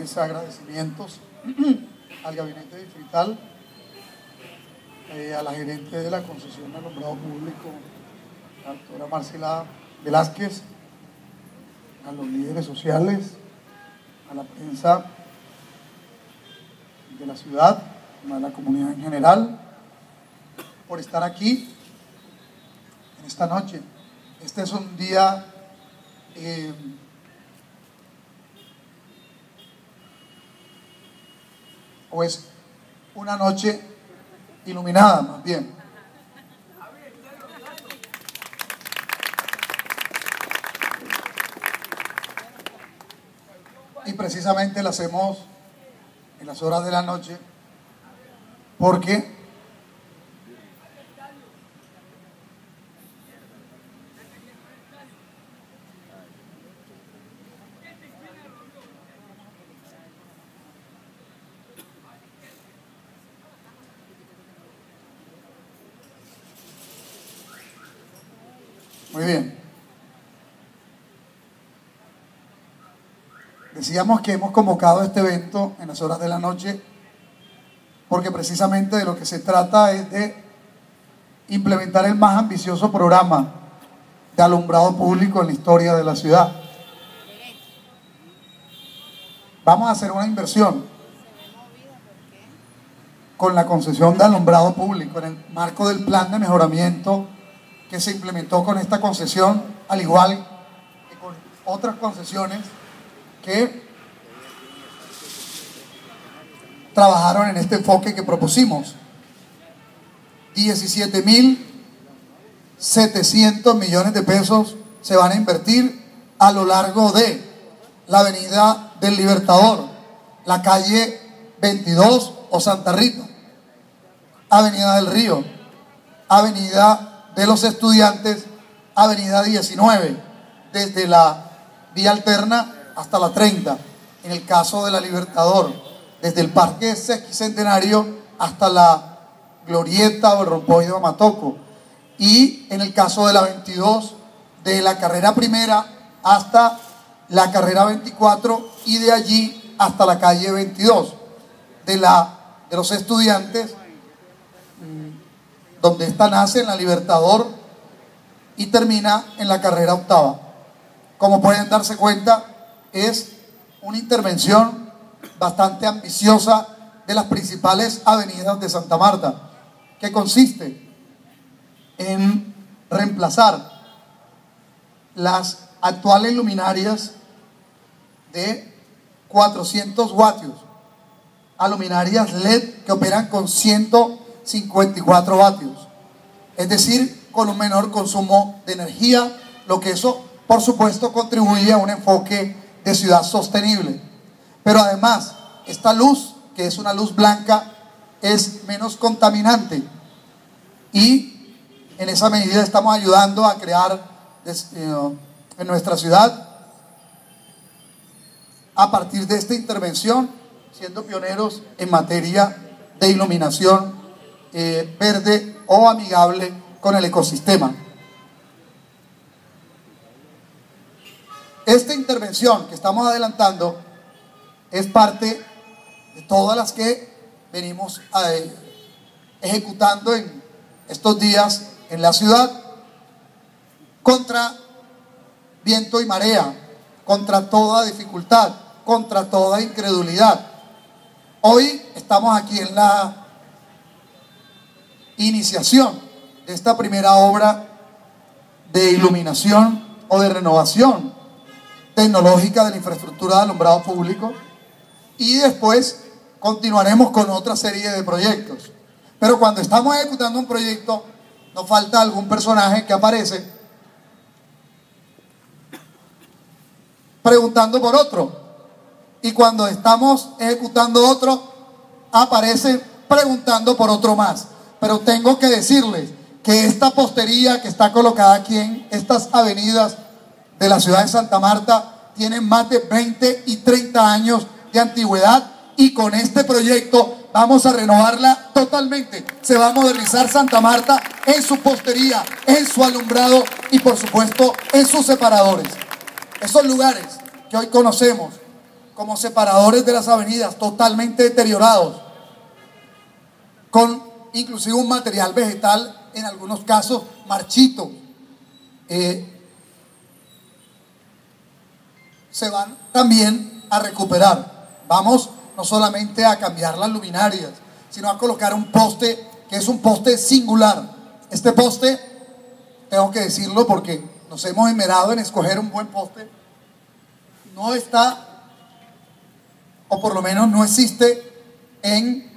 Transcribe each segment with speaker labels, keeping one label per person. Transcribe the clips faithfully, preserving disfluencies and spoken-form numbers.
Speaker 1: mis agradecimientos al gabinete distrital, eh, a la gerente de la concesión de alumbrado público, la doctora Marcela Velázquez, a los líderes sociales, a la prensa de la ciudad, a la comunidad en general, por estar aquí en esta noche. Este es un día eh, o es una noche iluminada, más bien. Y precisamente la hacemos en las horas de la noche porque muy bien. Decíamos que hemos convocado este evento en las horas de la noche porque precisamente de lo que se trata es de implementar el más ambicioso programa de alumbrado público en la historia de la ciudad. Vamos a hacer una inversión con la concesión de alumbrado público en el marco del plan de mejoramiento que se implementó con esta concesión, al igual que con otras concesiones que trabajaron en este enfoque que propusimos. diecisiete mil setecientos millones de pesos se van a invertir a lo largo de la avenida del Libertador, la calle veintidós o Santa Rita, avenida del Río, avenida de los Estudiantes, avenida diecinueve, desde la vía alterna hasta la treinta, en el caso de la Libertador, desde el Parque Sesquicentenario hasta la Glorieta o el Rompoy de Mamatoco, y en el caso de la veintidós, de la carrera primera hasta la carrera veinticuatro y de allí hasta la calle veintidós, de, la, de los Estudiantes, donde esta nace en la Libertador y termina en la carrera octava. Como pueden darse cuenta, es una intervención bastante ambiciosa de las principales avenidas de Santa Marta, que consiste en reemplazar las actuales luminarias de cuatrocientos vatios a luminarias L E D que operan con ciento cincuenta y cuatro vatios, es decir, con un menor consumo de energía, lo que eso, por supuesto, contribuye a un enfoque de ciudad sostenible. Pero además, esta luz, que es una luz blanca, es menos contaminante y en esa medida estamos ayudando a crear en nuestra ciudad, a partir de esta intervención, siendo pioneros en materia de iluminación eh, verde o amigable con el ecosistema. Esta intervención que estamos adelantando es parte de todas las que venimos eh, ejecutando en estos días en la ciudad, contra viento y marea, contra toda dificultad, contra toda incredulidad. Hoy estamos aquí en la iniciación de esta primera obra de iluminación o de renovación tecnológica de la infraestructura de alumbrado público, y después continuaremos con otra serie de proyectos. Pero cuando estamos ejecutando un proyecto, nos falta algún personaje que aparece preguntando por otro, y cuando estamos ejecutando otro, aparece preguntando por otro más. Pero tengo que decirles que esta postería que está colocada aquí en estas avenidas de la ciudad de Santa Marta tienen más de veinte y treinta años de antigüedad, y con este proyecto vamos a renovarla totalmente. Se va a modernizar Santa Marta en su postería, en su alumbrado y por supuesto en sus separadores. Esos lugares que hoy conocemos como separadores de las avenidas totalmente deteriorados, con inclusive un material vegetal, en algunos casos marchito, eh, se van también a recuperar. Vamos no solamente a cambiar las luminarias, sino a colocar un poste que es un poste singular. Este poste, tengo que decirlo porque nos hemos esmerado en escoger un buen poste, no está, o por lo menos no existe en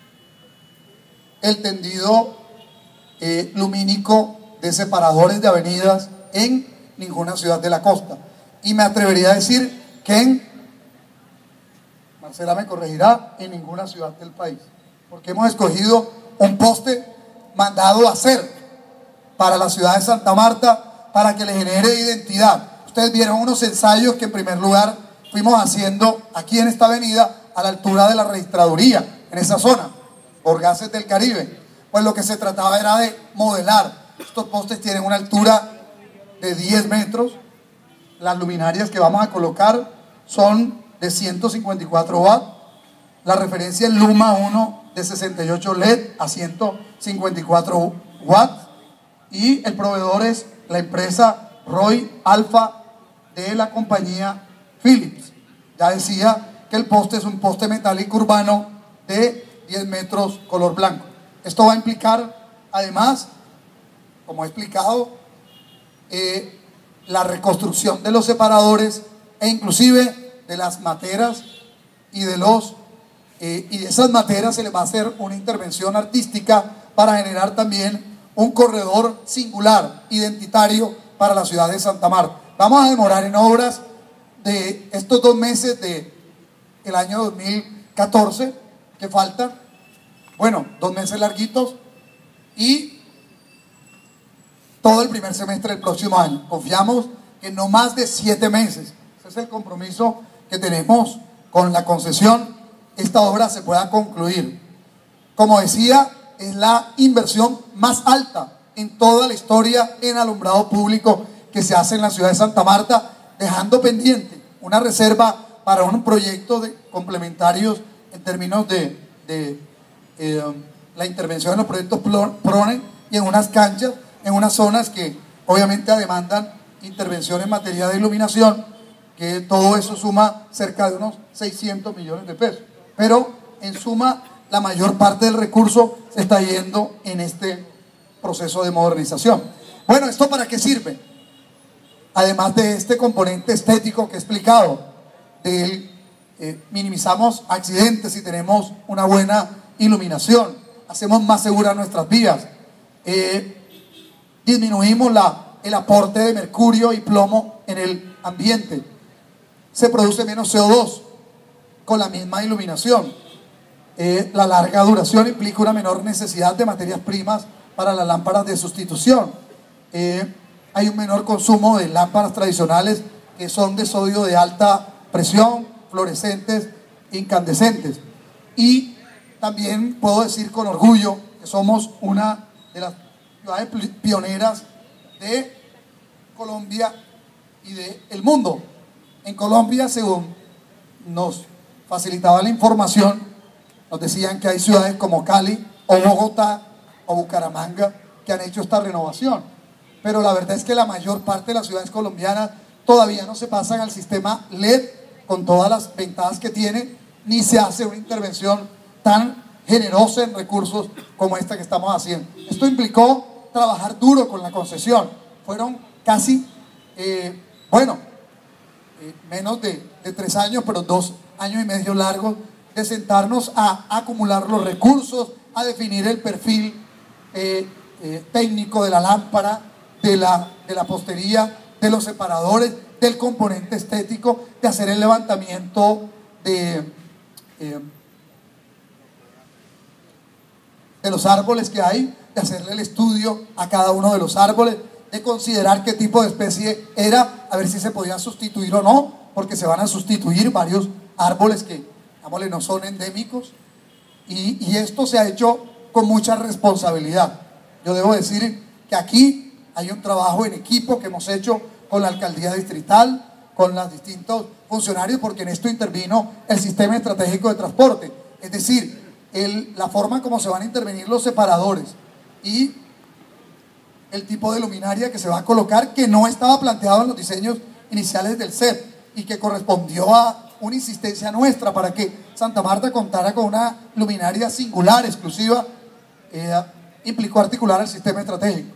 Speaker 1: el tendido eh, lumínico de separadores de avenidas en ninguna ciudad de la costa. Y me atrevería a decir que en, Marcela me corregirá, en ninguna ciudad del país, porque hemos escogido un poste mandado a hacer para la ciudad de Santa Marta, para que le genere identidad. Ustedes vieron unos ensayos que en primer lugar fuimos haciendo aquí en esta avenida, a la altura de la registraduría, en esa zona, por Gases del Caribe. Pues lo que se trataba era de modelar. Estos postes tienen una altura de diez metros. Las luminarias que vamos a colocar son de ciento cincuenta y cuatro watts. La referencia es Luma uno de sesenta y ocho L E D a ciento cincuenta y cuatro watts. Y el proveedor es la empresa Roy Alpha de la compañía Philips. Ya decía que el poste es un poste metálico urbano de diez metros color blanco. Esto va a implicar, además, como he explicado, eh, la reconstrucción de los separadores e inclusive de las materas y de los eh, y de esas materas se les va a hacer una intervención artística para generar también un corredor singular, identitario para la ciudad de Santa Marta. Vamos a demorar en obras de estos dos meses de el año dos mil catorce que faltan, bueno, dos meses larguitos, y todo el primer semestre del próximo año. Confiamos que no más de siete meses, ese es el compromiso que tenemos con la concesión, esta obra se pueda concluir. Como decía, es la inversión más alta en toda la historia en alumbrado público que se hace en la ciudad de Santa Marta, dejando pendiente una reserva para un proyecto de complementarios en términos de, de eh, la intervención en los proyectos PRONE y en unas canchas, en unas zonas que obviamente demandan intervención en materia de iluminación, que todo eso suma cerca de unos seiscientos millones de pesos. Pero en suma, la mayor parte del recurso se está yendo en este proceso de modernización. Bueno, ¿esto para qué sirve? Además de este componente estético que he explicado, del, eh, minimizamos accidentes y tenemos una buena iluminación, hacemos más seguras nuestras vías, eh, disminuimos la, el aporte de mercurio y plomo en el ambiente, se produce menos C O dos con la misma iluminación. Eh, la larga duración implica una menor necesidad de materias primas para las lámparas de sustitución. Eh, hay un menor consumo de lámparas tradicionales que son de sodio de alta presión, fluorescentes, incandescentes. Y también puedo decir con orgullo que somos una de las ciudades pioneras de Colombia y del mundo. En Colombia, según nos facilitaba la información, nos decían que hay ciudades como Cali o Bogotá o Bucaramanga que han hecho esta renovación, pero la verdad es que la mayor parte de las ciudades colombianas todavía no se pasan al sistema L E D con todas las ventajas que tiene, ni se hace una intervención tan generosa en recursos como esta que estamos haciendo. Esto implicó trabajar duro con la concesión. Fueron casi, eh, bueno, eh, menos de, de tres años, pero dos años y medio largos, de sentarnos a acumular los recursos, a definir el perfil eh, eh, técnico de la lámpara, de la, de la postería, de los separadores, del componente estético, de hacer el levantamiento de, eh, de los árboles que hay, de hacerle el estudio a cada uno de los árboles, de considerar qué tipo de especie era, a ver si se podía sustituir o no, porque se van a sustituir varios árboles que, digámosle, no son endémicos, y, y esto se ha hecho con mucha responsabilidad. Yo debo decir que aquí hay un trabajo en equipo que hemos hecho con la alcaldía distrital, con los distintos funcionarios, porque en esto intervino el sistema estratégico de transporte, es decir, el, la forma como se van a intervenir los separadores y el tipo de luminaria que se va a colocar, que no estaba planteado en los diseños iniciales del C E P y que correspondió a una insistencia nuestra para que Santa Marta contara con una luminaria singular, exclusiva, eh, implicó articular el sistema estratégico.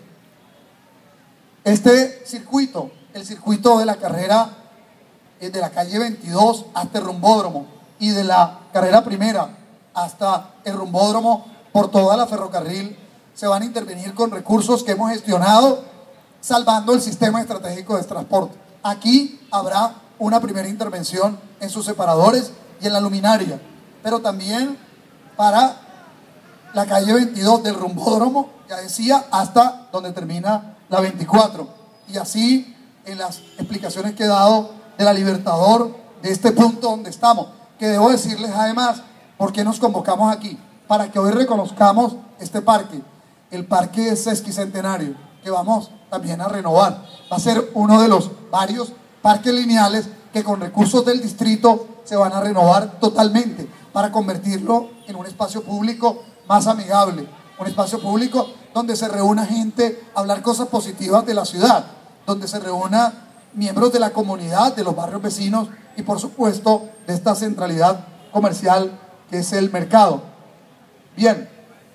Speaker 1: Este circuito, el circuito de la carrera eh, de la calle veintidós hasta el rumbódromo y de la carrera primera hasta el rumbódromo por toda la ferrocarril, se van a intervenir con recursos que hemos gestionado, salvando el sistema estratégico de transporte. Aquí habrá una primera intervención en sus separadores y en la luminaria, pero también para la calle veintidós del rumbódromo, ya decía, hasta donde termina la veinticuatro. Y así en las explicaciones que he dado de la Libertador, de este punto donde estamos, que debo decirles además por qué nos convocamos aquí, para que hoy reconozcamos este parque, el Parque Sesquicentenario, que vamos también a renovar. Va a ser uno de los varios parques lineales que con recursos del distrito se van a renovar totalmente para convertirlo en un espacio público más amigable, un espacio público donde se reúna gente a hablar cosas positivas de la ciudad, donde se reúna miembros de la comunidad, de los barrios vecinos y por supuesto de esta centralidad comercial que es el mercado. Bien,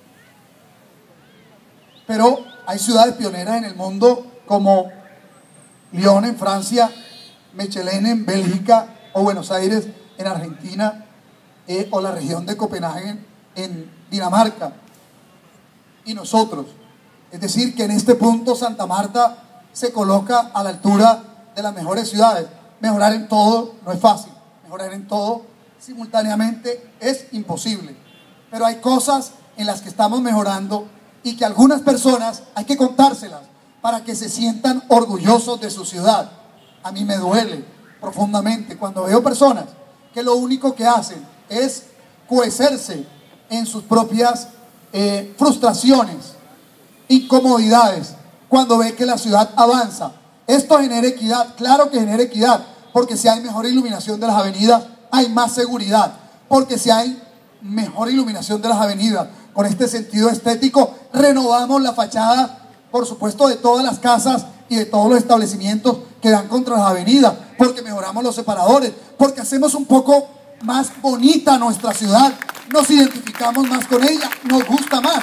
Speaker 1: pero hay ciudades pioneras en el mundo como Lyon en Francia, Mechelen en Bélgica o Buenos Aires en Argentina eh, o la región de Copenhague en Dinamarca y nosotros. Es decir, que en este punto Santa Marta se coloca a la altura de las mejores ciudades. Mejorar en todo no es fácil, mejorar en todo simultáneamente es imposible, pero hay cosas en las que estamos mejorando y que algunas personas hay que contárselas para que se sientan orgullosos de su ciudad. A mí me duele profundamente cuando veo personas que lo único que hacen es cohecerse en sus propias eh, frustraciones, incomodidades, cuando ve que la ciudad avanza. Esto genera equidad, claro que genera equidad, porque si hay mejor iluminación de las avenidas, hay más seguridad, porque si hay mejor iluminación de las avenidas, con este sentido estético, renovamos la fachada, por supuesto, de todas las casas y de todos los establecimientos que dan contra las avenidas, porque mejoramos los separadores, porque hacemos un poco más bonita nuestra ciudad, nos identificamos más con ella, nos gusta más.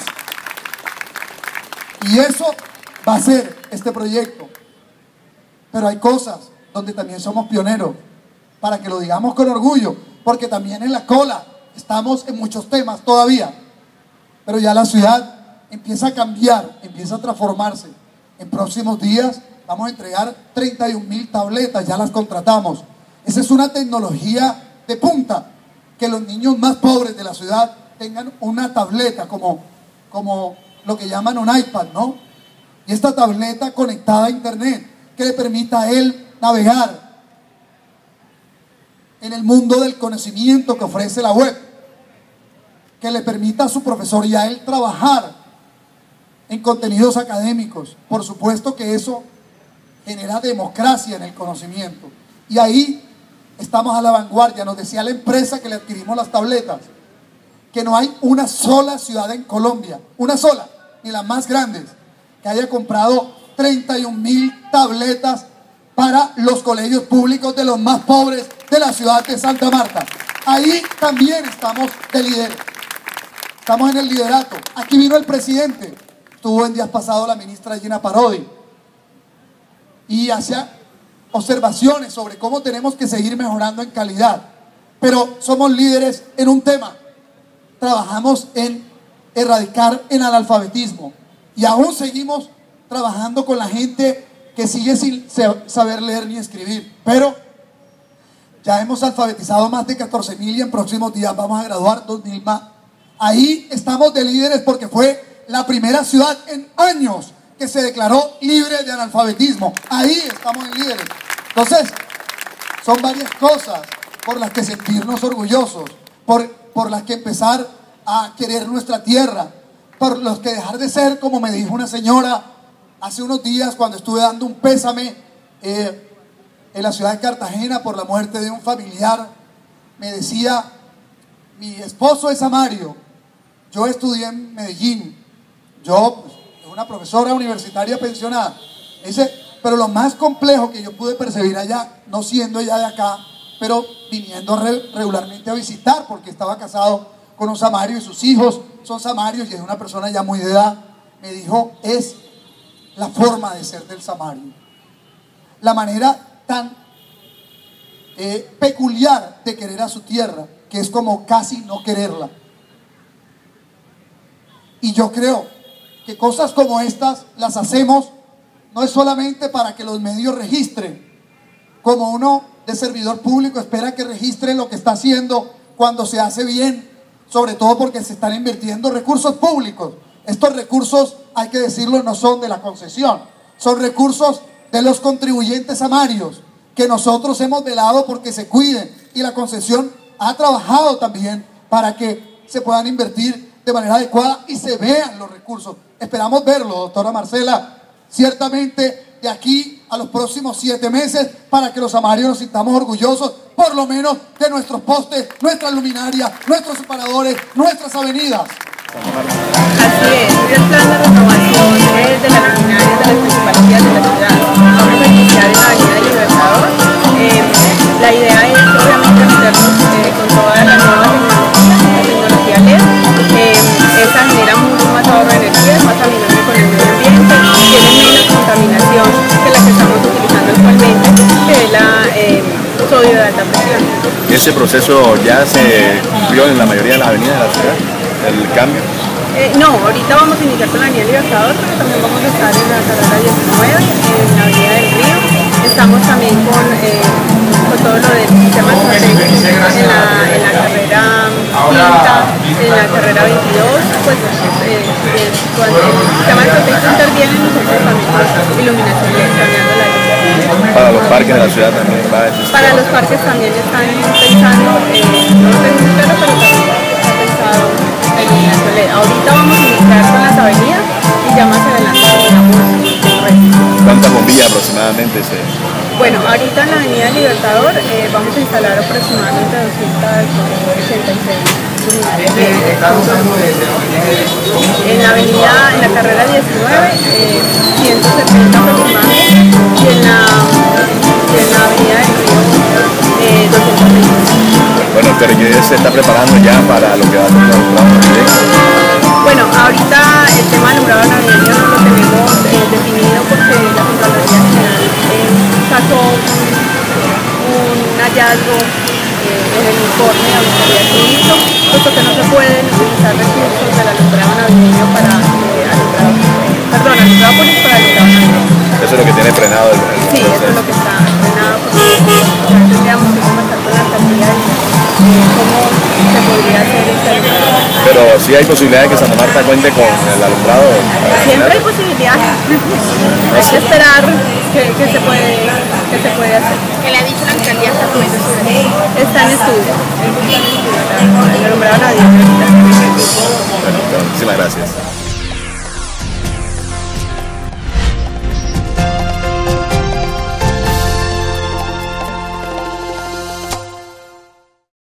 Speaker 1: Y eso va a ser este proyecto. Pero hay cosas donde también somos pioneros, para que lo digamos con orgullo, porque también en la cola estamos en muchos temas todavía, pero ya la ciudad empieza a cambiar, empieza a transformarse. En próximos días vamos a entregar treinta y un mil tabletas, ya las contratamos. Esa es una tecnología de punta, que los niños más pobres de la ciudad tengan una tableta como, como lo que llaman un iPad, ¿no? Y esta tableta conectada a internet, que le permita a él navegar en el mundo del conocimiento que ofrece la web, que le permita a su profesor y a él trabajar en contenidos académicos. Por supuesto que eso genera democracia en el conocimiento. Y ahí estamos a la vanguardia. Nos decía la empresa que le adquirimos las tabletas, que no hay una sola ciudad en Colombia, una sola, ni las más grandes, que haya comprado treinta y un mil tabletas para los colegios públicos de los más pobres de la ciudad de Santa Marta. Ahí también estamos de líderes. Estamos en el liderato. Aquí vino el presidente. Estuvo en días pasados la ministra Gina Parodi y hacía observaciones sobre cómo tenemos que seguir mejorando en calidad. Pero somos líderes en un tema. Trabajamos en erradicar el analfabetismo y aún seguimos trabajando con la gente que sigue sin saber leer ni escribir. Pero ya hemos alfabetizado más de catorce mil y en próximos días vamos a graduar dos mil más. Ahí estamos de líderes porque fue la primera ciudad en años que se declaró libre de analfabetismo. Ahí estamos en líderes. Entonces, son varias cosas por las que sentirnos orgullosos, por, por las que empezar a querer nuestra tierra, por los que dejar de ser, como me dijo una señora hace unos días cuando estuve dando un pésame eh, en la ciudad de Cartagena por la muerte de un familiar, me decía, mi esposo es Samario, yo estudié en Medellín, yo, pues, una profesora universitaria pensionada, me dice, pero lo más complejo que yo pude percibir allá, no siendo ella de acá, pero viniendo re, regularmente a visitar, porque estaba casado con un samario y sus hijos son samarios y es una persona ya muy de edad, me dijo, es la forma de ser del samario, la manera tan eh, peculiar de querer a su tierra, que es como casi no quererla. Y yo creo que cosas como estas las hacemos no es solamente para que los medios registren, como uno de servidor público espera que registren lo que está haciendo cuando se hace bien, sobre todo porque se están invirtiendo recursos públicos. Estos recursos, hay que decirlo, no son de la concesión, son recursos de los contribuyentes samarios, que nosotros hemos velado porque se cuiden, y la concesión ha trabajado también para que se puedan invertir de manera adecuada y se vean los recursos. Esperamos verlo, doctora Marcela, ciertamente de aquí a los próximos siete meses, para que los samarios nos sintamos orgullosos, por lo menos de nuestros postes, nuestras luminarias, nuestros separadores, nuestras avenidas.
Speaker 2: Así es, es el plan de renovación de las luminarias de las principales vías de la ciudad. Vamos a iniciar en la avenida Libertador. Eh, la idea es obviamente meternos eh, con todas las nuevas tecnologías L E D. Eh, esta genera mucho más ahorro de energía, es más amigable con el medio ambiente, tiene menos contaminación que la que estamos utilizando actualmente, que es la eh, sodio de alta presión.
Speaker 3: ¿Ese proceso ya se cumplió en la mayoría de las avenidas de la ciudad? ¿El cambio?
Speaker 2: Eh, no, ahorita vamos a iniciar con la avenida Libertador, pero también vamos a estar en la carrera diecinueve, en la avenida del Río. Estamos también con, eh, con todo lo del sistema estratégico en la, en la carrera quinta, en la carrera veintidós, pues eh, eh, cuando el sistema estratégico interviene, nosotros también con iluminación y cambiando la luz.
Speaker 3: Para los parques de la ciudad también va a existir.
Speaker 2: Para los parques también están pensando, eh, no lo tengo muy claro, pero también está pensado la iluminación L E D. Ahorita vamos a iniciar con las avenidas y ya más adelante terminamos el resto.
Speaker 3: ¿Cuántas bombillas aproximadamente se...?
Speaker 2: Bueno, ahorita en la avenida Libertador eh, vamos a instalar aproximadamente doscientas ochenta y seis luminarias. En la avenida, en la carrera diecinueve, eh, ciento setenta aproximadamente, y en la, y en la avenida del Río, eh, doscientos veinte.
Speaker 3: Bueno, pero ¿qué se está preparando ya para lo que va a ser el alumbrado navideño?
Speaker 2: Bueno, ahorita el tema del alumbrado navideño no lo tenemos eh, definido porque la Contraloría General eh, sacó un, un hallazgo eh, en el informe de auditoría civil, puesto que no se pueden utilizar recursos del alumbrado navideño para eh, alumbrado, eh, perdón, alumbrado público para alumbrado navideño.
Speaker 3: Eso es lo que tiene frenado el, el
Speaker 2: Sí, eso es lo que está frenado, porque ya tendríamos que conversar con la alcaldía y eh, cómo se podría hacer este alumbrado.
Speaker 3: Pero sí hay posibilidad de que Santa Marta cuente con el alumbrado.
Speaker 2: Siempre hay posibilidades. Hay que esperar que, que, se puede, que se puede hacer.
Speaker 4: ¿Qué le ha dicho la alcaldía hasta el momento sobre eso?
Speaker 2: Está en estudio. El alumbrado navideño.
Speaker 3: Bueno, muchísimas gracias.